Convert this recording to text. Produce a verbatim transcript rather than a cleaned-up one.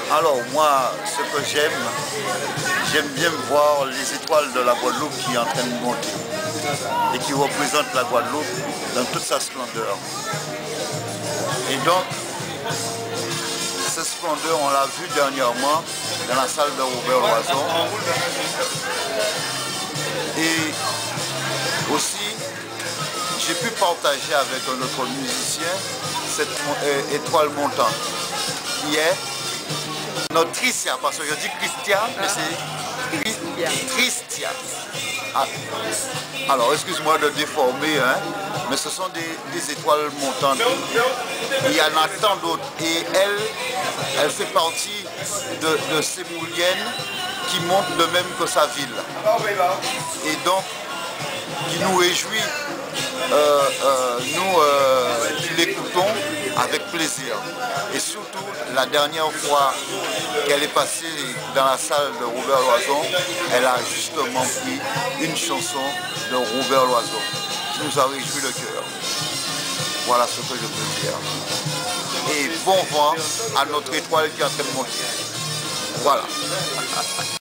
Alors moi, ce que j'aime, j'aime bien voir les étoiles de la Guadeloupe qui sont en train de monter et qui représentent la Guadeloupe dans toute sa splendeur. Et donc, cette splendeur, on l'a vu dernièrement dans la salle de Robert Loison. Et aussi, j'ai pu partager avec un autre musicien cette euh, étoile montante qui est notre Tristia, parce que je dis Christian, mais c'est Tristia. Ah. Alors, excuse-moi de déformer, hein, mais ce sont des, des étoiles montantes. Il y en a tant d'autres. Et elle, elle fait partie de, de ces mouliennes qui montent de même que sa ville. Et donc, qui nous réjouit, euh, euh, nous euh, qui l'écoutons avec plaisir. Et surtout, la dernière fois qu'elle est passée dans la salle de Robert Loison, elle a justement pris une chanson de Robert Loison qui nous a réjoui le cœur. Voilà ce que je peux dire. Et bon vent à notre étoile qui est en train de monter. Voilà.